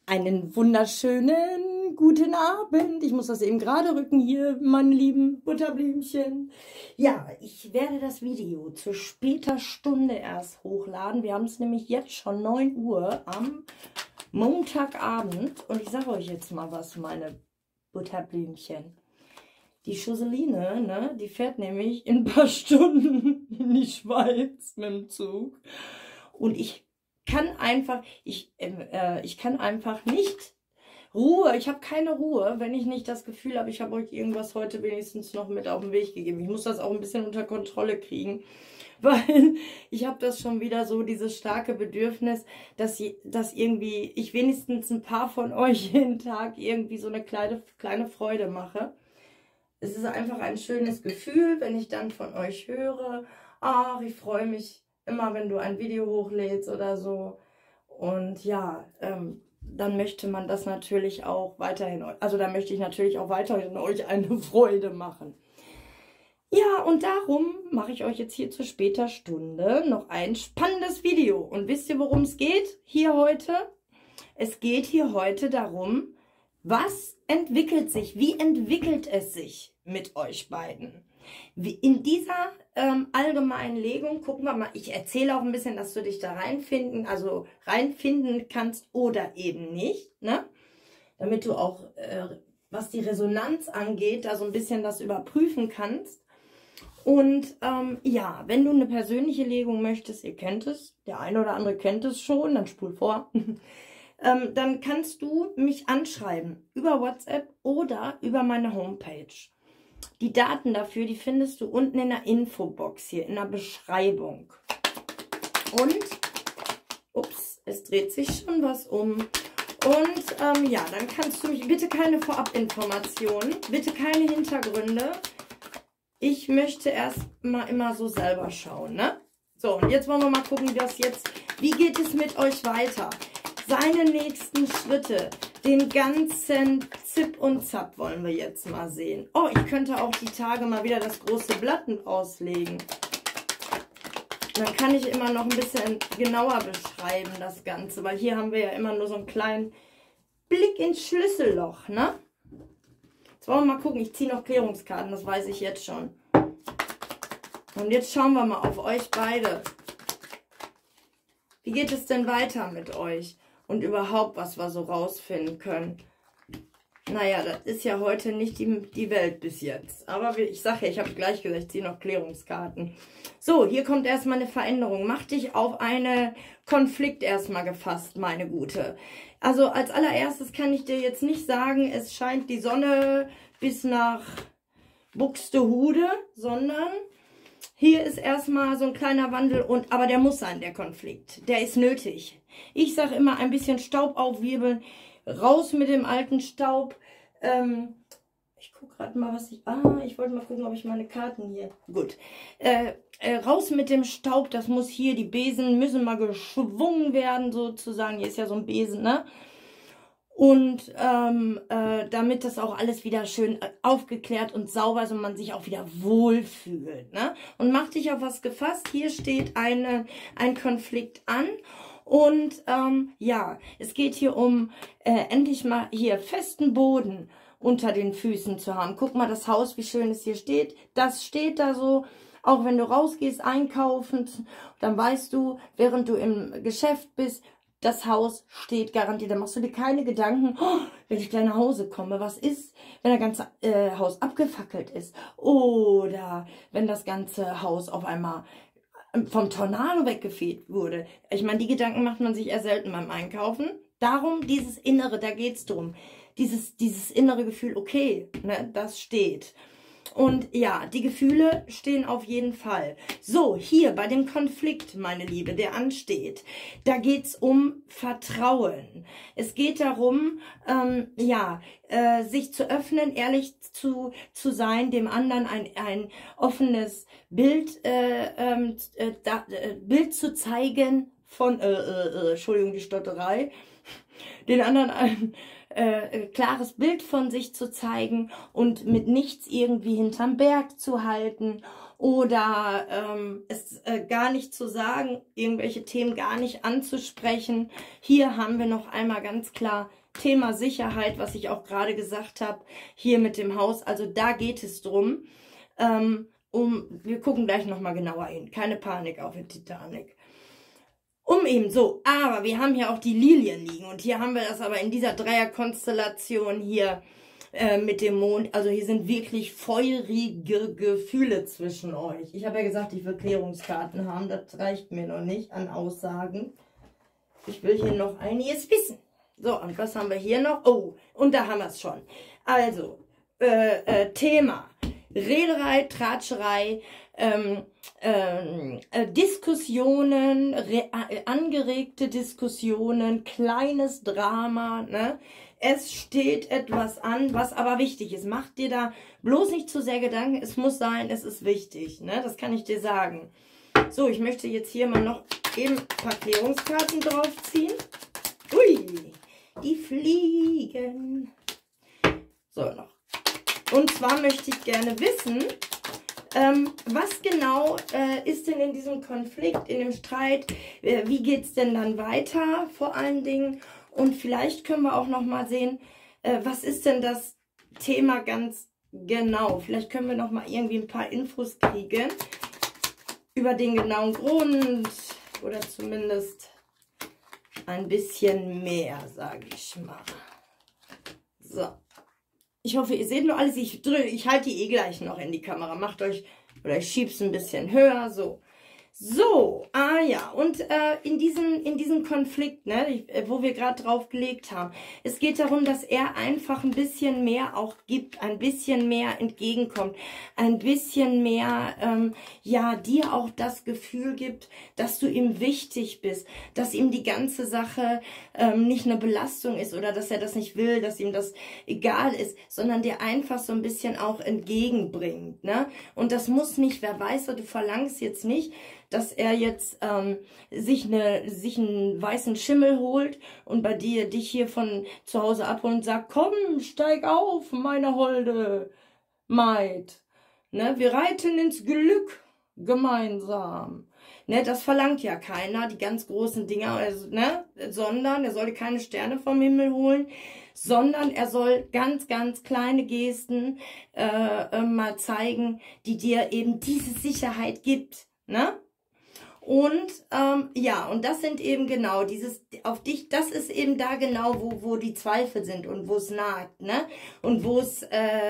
Einen wunderschönen guten Abend. Ich muss das eben gerade rücken hier, meine lieben Butterblümchen. Ja, ich werde das Video zu später Stunde erst hochladen. Wir haben es nämlich jetzt schon 9 Uhr am Montagabend. Und ich sage euch jetzt mal was, meine Butterblümchen. Die Schusseline, ne, die fährt nämlich in ein paar Stunden in die Schweiz mit dem Zug. Und ich kann einfach nicht Ruhe. Ich habe keine Ruhe, wenn ich nicht das Gefühl habe, ich habe euch irgendwas heute wenigstens noch mit auf den Weg gegeben. Ich muss das auch ein bisschen unter Kontrolle kriegen, weil ich habe das schon wieder so, dieses starke Bedürfnis, dass irgendwie ich wenigstens ein paar von euch jeden Tag irgendwie so eine kleine Freude mache. Es ist einfach ein schönes Gefühl, wenn ich dann von euch höre, ach, ich freue mich immer, wenn du ein Video hochlädst oder so. Und ja, dann möchte man das natürlich auch weiterhin, also da möchte ich natürlich auch weiterhin euch eine Freude machen. Ja, und darum mache ich euch jetzt hier zu später Stunde noch ein spannendes Video. Und wisst ihr, worum es geht hier heute? Es geht hier heute darum, was entwickelt sich, wie entwickelt es sich mit euch beiden? In dieser allgemeinen Legung, gucken wir mal, ich erzähle auch ein bisschen, dass du dich da reinfinden kannst oder eben nicht, ne? Damit du auch, was die Resonanz angeht, da so ein bisschen das überprüfen kannst. Und ja, wenn du eine persönliche Legung möchtest, ihr kennt es, der eine oder andere kennt es schon, dann spul vor. Dann kannst du mich anschreiben über WhatsApp oder über meine Homepage. Die Daten dafür, die findest du unten in der Infobox hier, in der Beschreibung. Und, ups, es dreht sich schon was um. Und ja, dann kannst du mich, bitte keine Vorabinformationen, bitte keine Hintergründe. Ich möchte erst mal immer so selber schauen, ne? So, und jetzt wollen wir mal gucken, wie geht es mit euch weiter? Seine nächsten Schritte, den ganzen Zip und Zap wollen wir jetzt mal sehen. Oh, ich könnte auch die Tage mal wieder das große Blatt auslegen. Dann kann ich immer noch ein bisschen genauer beschreiben, das Ganze. Weil hier haben wir ja immer nur so einen kleinen Blick ins Schlüsselloch, ne? Jetzt wollen wir mal gucken, ich ziehe noch Klärungskarten, das weiß ich jetzt schon. Und jetzt schauen wir mal auf euch beide. Wie geht es denn weiter mit euch? Und überhaupt, was wir so rausfinden können. Naja, das ist ja heute nicht die Welt bis jetzt. Aber ich sage ja, ich habe gleich gesagt, ich ziehe noch Klärungskarten. So, hier kommt erstmal eine Veränderung. Mach dich auf einen Konflikt erstmal gefasst, meine Gute. Also als allererstes kann ich dir jetzt nicht sagen, es scheint die Sonne bis nach Buxtehude, sondern hier ist erstmal so ein kleiner Wandel, aber der muss sein, der Konflikt. Der ist nötig. Ich sage immer, ein bisschen Staub aufwirbeln, raus mit dem alten Staub. Ich gucke gerade mal, ich wollte mal gucken, ob ich meine Karten hier... Gut. Raus mit dem Staub, das muss hier, die Besen müssen mal geschwungen werden, sozusagen. Hier ist ja so ein Besen, ne? Und damit das auch alles wieder schön aufgeklärt und sauber ist und man sich auch wieder wohlfühlt, ne? Und mach dich auf was gefasst. Hier steht ein Konflikt an. Und ja, es geht hier um endlich mal hier festen Boden unter den Füßen zu haben. Guck mal, das Haus, wie schön es hier steht. Das steht da so. Auch wenn du rausgehst, einkaufen, dann weißt du, während du im Geschäft bist, das Haus steht garantiert. Da machst du dir keine Gedanken, oh, wenn ich gleich nach Hause komme, was ist, wenn das ganze Haus abgefackelt ist? Oder wenn das ganze Haus auf einmal vom Tornado weggefegt wurde. Ich meine, die Gedanken macht man sich eher selten beim Einkaufen. Darum dieses Innere, da geht es drum. Dieses innere Gefühl, okay, ne, das steht. Und ja, die Gefühle stehen auf jeden Fall. So, hier bei dem Konflikt, meine Liebe, der ansteht, da geht es um Vertrauen. Es geht darum, ja, sich zu öffnen, ehrlich zu sein, dem anderen ein offenes Bild, Bild zu zeigen von, Entschuldigung, die Stotterei, den anderen ein klares Bild von sich zu zeigen und mit nichts irgendwie hinterm Berg zu halten oder es gar nicht zu sagen, irgendwelche Themen gar nicht anzusprechen. Hier haben wir noch einmal ganz klar Thema Sicherheit, was ich auch gerade gesagt habe, hier mit dem Haus. Also da geht es drum. Wir gucken gleich nochmal genauer hin. Keine Panik auf der Titanic. Eben so, aber wir haben hier auch die Lilien liegen und hier haben wir das aber in dieser Dreierkonstellation hier mit dem Mond. Also hier sind wirklich feurige Gefühle zwischen euch. Ich habe ja gesagt, ich will Klärungskarten haben, das reicht mir noch nicht an Aussagen. Ich will hier noch einiges wissen. So, und was haben wir hier noch? Oh, und da haben wir es schon. Also, Thema Rederei, Tratscherei, Diskussionen, angeregte Diskussionen, kleines Drama, ne? Es steht etwas an, was aber wichtig ist. Mach dir da bloß nicht zu sehr Gedanken. Es muss sein, es ist wichtig, ne? Das kann ich dir sagen. So, ich möchte jetzt hier mal noch eben ein paar Klärungskarten draufziehen. Ui, die fliegen. So, noch. Und zwar möchte ich gerne wissen, was genau ist denn in diesem Konflikt, in dem Streit, wie geht es denn dann weiter vor allen Dingen? Und vielleicht können wir auch noch mal sehen, was ist denn das Thema ganz genau? Vielleicht können wir noch mal irgendwie ein paar Infos kriegen über den genauen Grund oder zumindest ein bisschen mehr, sage ich mal. So. Ich hoffe, ihr seht nur alles. Ich halte die gleich noch in die Kamera. Macht euch, oder ich schiebe es ein bisschen höher, so. So, ja, und in diesem Konflikt, ne, wo wir gerade drauf gelegt haben, es geht darum, dass er einfach ein bisschen mehr auch gibt, ein bisschen mehr entgegenkommt, ein bisschen mehr, ja, dir auch das Gefühl gibt, dass du ihm wichtig bist, dass ihm die ganze Sache nicht eine Belastung ist oder dass er das nicht will, dass ihm das egal ist, sondern dir einfach so ein bisschen auch entgegenbringt, ne, und das muss nicht, wer weiß, du verlangst jetzt nicht, dass er jetzt sich einen weißen Schimmel holt und bei dich hier von zu Hause abholt und sagt, komm, steig auf, meine holde Maid. Ne, wir reiten ins Glück gemeinsam. Ne, das verlangt ja keiner, die ganz großen Dinger, also, ne, sondern er soll keine Sterne vom Himmel holen, sondern er soll ganz, ganz kleine Gesten mal zeigen, die dir eben diese Sicherheit gibt, ne? Und ja, und das sind eben genau dieses auf dich, das ist eben da genau, wo die Zweifel sind und wo es nagt, ne? Und wo es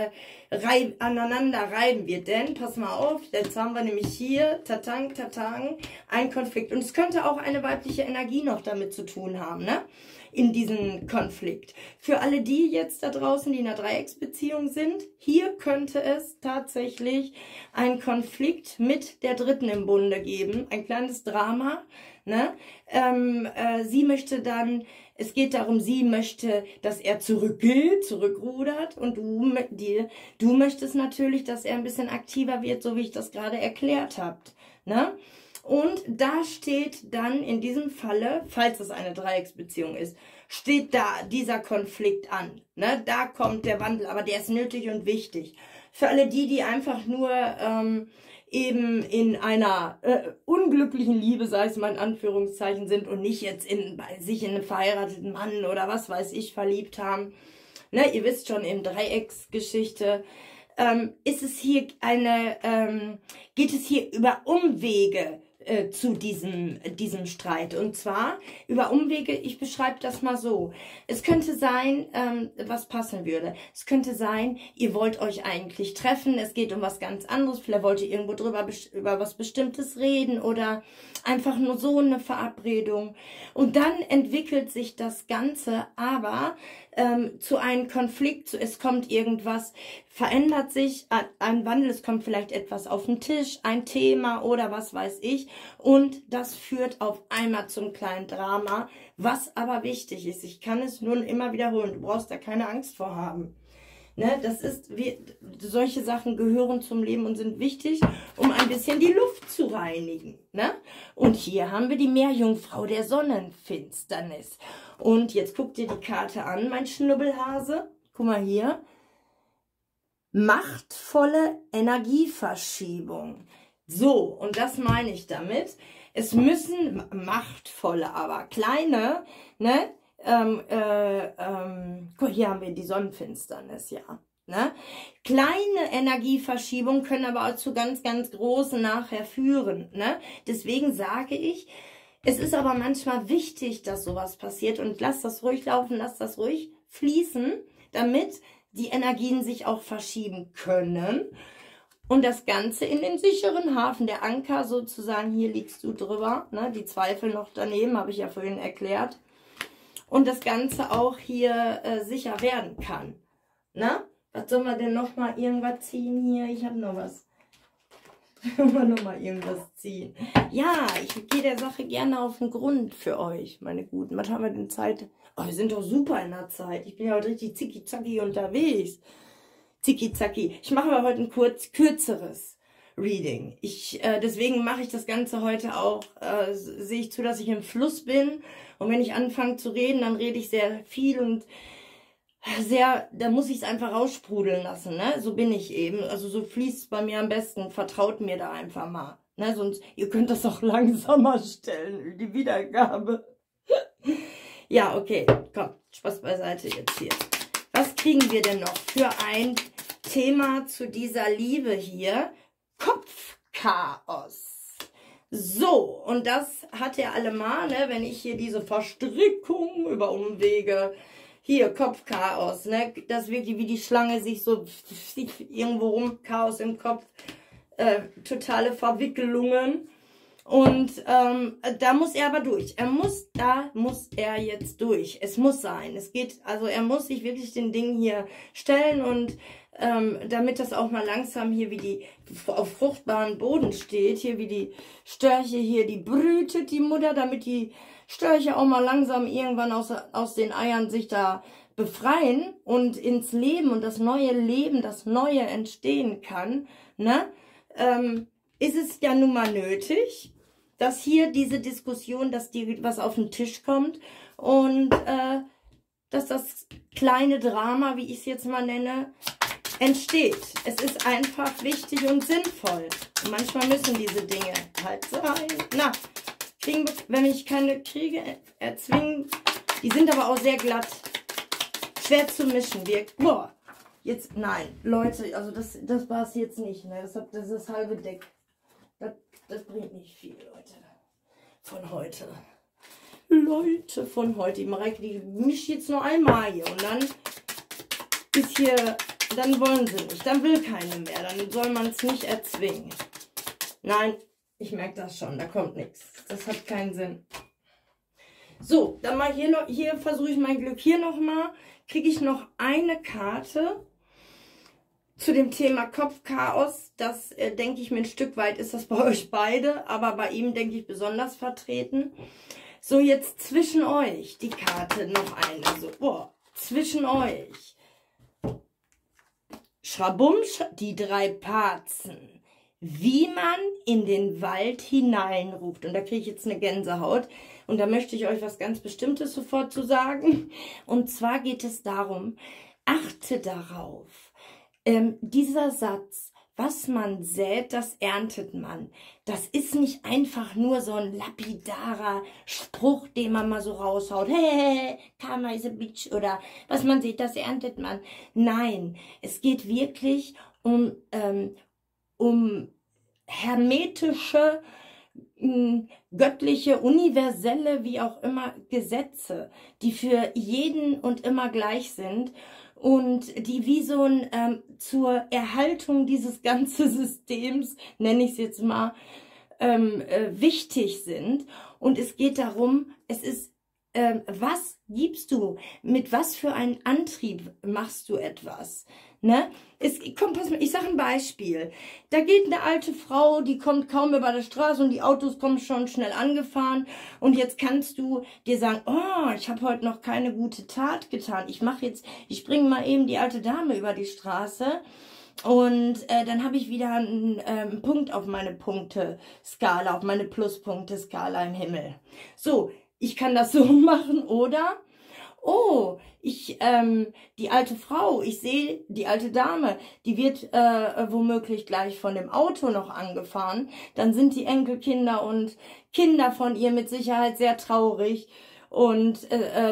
aneinander reiben wird. Denn, pass mal auf, jetzt haben wir nämlich hier, tatang, tatang, ein Konflikt. Und es könnte auch eine weibliche Energie noch damit zu tun haben, ne? In diesem Konflikt. Für alle die jetzt da draußen, die in einer Dreiecksbeziehung sind, hier könnte es tatsächlich einen Konflikt mit der Dritten im Bunde geben, ein kleines Drama, ne? Sie möchte dann, es geht darum, sie möchte, dass er zurückgeht, zurückrudert und du möchtest natürlich, dass er ein bisschen aktiver wird, so wie ich das gerade erklärt habe, ne? Und da steht dann in diesem Falle, falls es eine Dreiecksbeziehung ist, steht da dieser Konflikt an. Ne? Da kommt der Wandel, aber der ist nötig und wichtig. Für alle die einfach nur eben in einer unglücklichen Liebe, sei es mal in Anführungszeichen, sind und nicht jetzt sich in einen verheirateten Mann oder was weiß ich verliebt haben. Ne? Ihr wisst schon, in Dreiecksgeschichte ist es hier geht es hier über Umwege zu diesem Streit. Und zwar über Umwege, ich beschreibe das mal so. Es könnte sein, was passen würde. Es könnte sein, ihr wollt euch eigentlich treffen, es geht um was ganz anderes, vielleicht wollt ihr irgendwo über was Bestimmtes reden oder einfach nur so eine Verabredung. Und dann entwickelt sich das Ganze aber zu einem Konflikt, es kommt irgendwas, verändert sich, ein Wandel, es kommt vielleicht etwas auf den Tisch, ein Thema oder was weiß ich und das führt auf einmal zum kleinen Drama, was aber wichtig ist. Ich kann es nur immer wiederholen, du brauchst da keine Angst vor haben. Ne, das ist, solche Sachen gehören zum Leben und sind wichtig, um ein bisschen die Luft zu reinigen. Ne? Und hier haben wir die Meerjungfrau der Sonnenfinsternis. Und jetzt guck dir die Karte an, mein Schnubbelhase. Guck mal hier. Machtvolle Energieverschiebung. So, und das meine ich damit. Es müssen machtvolle, aber kleine, ne? Guck, hier haben wir die Sonnenfinsternis, ja. Ne? Kleine Energieverschiebungen können aber auch zu ganz, ganz großen nachher führen. Ne? Deswegen sage ich, es ist aber manchmal wichtig, dass sowas passiert und lass das ruhig laufen, lass das ruhig fließen, damit die Energien sich auch verschieben können. Und das Ganze in den sicheren Hafen, der Anker sozusagen, hier liegst du drüber, ne? Die Zweifel noch daneben, habe ich ja vorhin erklärt. Und das Ganze auch hier sicher werden kann. Ne? Was sollen wir denn nochmal irgendwas ziehen hier? Ich habe noch was. Nochmal irgendwas ziehen. Ja, ich gehe der Sache gerne auf den Grund für euch, meine Guten. Was haben wir denn Zeit? Oh, wir sind doch super in der Zeit. Ich bin ja heute richtig zicki-zacki unterwegs. Zicki-zacki. Ich mache aber heute ein kürzeres Reading. Deswegen mache ich das Ganze heute auch, sehe ich zu, dass ich im Fluss bin. Und wenn ich anfange zu reden, dann rede ich sehr viel und da muss ich es einfach raussprudeln lassen, ne? So bin ich eben. Also so fließt es bei mir am besten. Vertraut mir da einfach mal. Ne? Sonst, ihr könnt das auch langsamer stellen, die Wiedergabe. Ja, okay. Komm, Spaß beiseite jetzt hier. Was kriegen wir denn noch für ein Thema zu dieser Liebe hier? Kopfchaos. So, und das hat ja allemal, ne? Wenn ich hier diese Verstrickung über Umwege... Hier, Kopfchaos, ne? Das wirklich wie die Schlange sich so irgendwo rum, Chaos im Kopf, totale Verwickelungen. Und da muss er aber durch. Da muss er jetzt durch. Es muss sein. Es geht, also er muss sich wirklich den Dingen hier stellen und damit das auch mal langsam hier wie die auf fruchtbaren Boden steht, hier wie die Störche hier, die brütet die Mutter, damit die Störche auch mal langsam irgendwann aus den Eiern sich da befreien und ins Leben und das neue Leben, das Neue entstehen kann, ne? Ist es ja nun mal nötig, dass hier diese Diskussion, dass was auf den Tisch kommt und dass das kleine Drama, wie ich es jetzt mal nenne, entsteht. Es ist einfach wichtig und sinnvoll. Und manchmal müssen diese Dinge halt sein. Na, wenn ich keine kriege, erzwingen. Die sind aber auch sehr glatt. Schwer zu mischen. Boah, jetzt, nein, Leute, also das war es jetzt nicht. Ne? Das ist das halbe Deck. Das bringt nicht viel, Leute. Von heute. Leute, von heute. Die Mareike, die mischt jetzt nur einmal hier. Und dann ist hier, dann wollen sie nicht. Dann will keine mehr. Dann soll man es nicht erzwingen. Nein, ich merke das schon. Da kommt nichts. Das hat keinen Sinn. So, dann mal hier versuche ich mein Glück. Hier nochmal kriege ich noch eine Karte zu dem Thema Kopfchaos. Das denke ich mir ein Stück weit ist das bei euch beide, aber bei ihm denke ich besonders vertreten. So, jetzt zwischen euch die Karte noch eine. So, boah, zwischen euch. Schrabumsch, die 3 Parzen. Wie man in den Wald hineinruft. Und da kriege ich jetzt eine Gänsehaut. Und da möchte ich euch was ganz Bestimmtes sofort zu sagen. Und zwar geht es darum, achte darauf. Dieser Satz, was man sät, das erntet man. Das ist nicht einfach nur so ein lapidarer Spruch, den man mal so raushaut. Hey, Karma is a bitch. Oder was man sät, das erntet man. Nein, es geht wirklich um hermetische, göttliche, universelle, wie auch immer, Gesetze, die für jeden und immer gleich sind und die wie so ein zur Erhaltung dieses ganzen Systems, nenne ich es jetzt mal, wichtig sind. Und es geht darum, es ist, was gibst du? Mit was für einem Antrieb machst du etwas? Ne? Komm, pass mal, ich sage ein Beispiel. Da geht eine alte Frau, die kommt kaum über die Straße und die Autos kommen schon schnell angefahren. Und jetzt kannst du dir sagen, oh, ich habe heute noch keine gute Tat getan. Ich bringe mal eben die alte Dame über die Straße. Und dann habe ich wieder einen Punkt auf meine Punkteskala, auf meine Pluspunkteskala im Himmel. So, ich kann das so machen, oder? Oh, die alte Frau, ich sehe die alte Dame, die wird womöglich gleich von dem Auto noch angefahren. Dann sind die Enkelkinder und Kinder von ihr mit Sicherheit sehr traurig. Und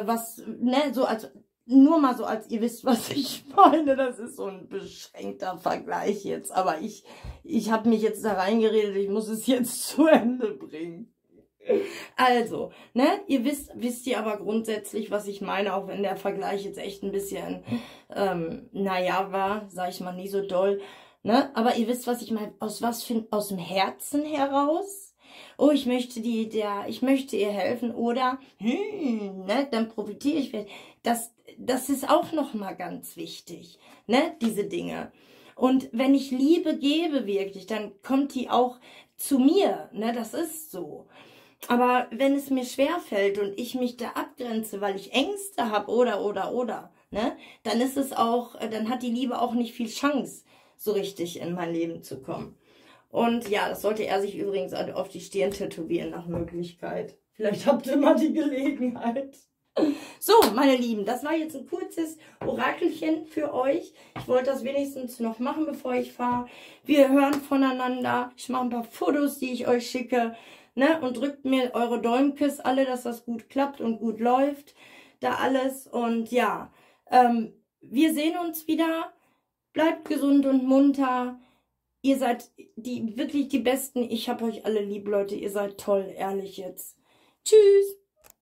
nur mal so, als ihr wisst, was ich meine, das ist so ein beschränkter Vergleich jetzt. Aber ich habe mich jetzt da reingeredet, ich muss es jetzt zu Ende bringen. Also, ne, ihr wisst ihr aber grundsätzlich, was ich meine, auch wenn der Vergleich jetzt echt ein bisschen, naja, war, sag ich mal, nie so doll, ne, aber ihr wisst, was ich meine, aus dem Herzen heraus, oh, ich möchte ihr helfen, oder, ne, dann profitiere ich, das ist auch nochmal ganz wichtig, ne, diese Dinge. Und wenn ich Liebe gebe wirklich, dann kommt die auch zu mir, ne, das ist so. Aber wenn es mir schwerfällt und ich mich da abgrenze, weil ich Ängste habe oder, ne, dann ist es auch, dann hat die Liebe auch nicht viel Chance, so richtig in mein Leben zu kommen. Und ja, das sollte er sich übrigens auf die Stirn tätowieren nach Möglichkeit. Vielleicht habt ihr mal die Gelegenheit. So, meine Lieben, das war jetzt ein kurzes Orakelchen für euch. Ich wollte das wenigstens noch machen, bevor ich fahre. Wir hören voneinander. Ich mache ein paar Fotos, die ich euch schicke. Ne, und drückt mir eure Däumkes alle, dass das gut klappt und gut läuft. Da alles. Und ja, wir sehen uns wieder. Bleibt gesund und munter. Ihr seid wirklich die Besten. Ich hab euch alle lieb, Leute. Ihr seid toll, ehrlich jetzt. Tschüss.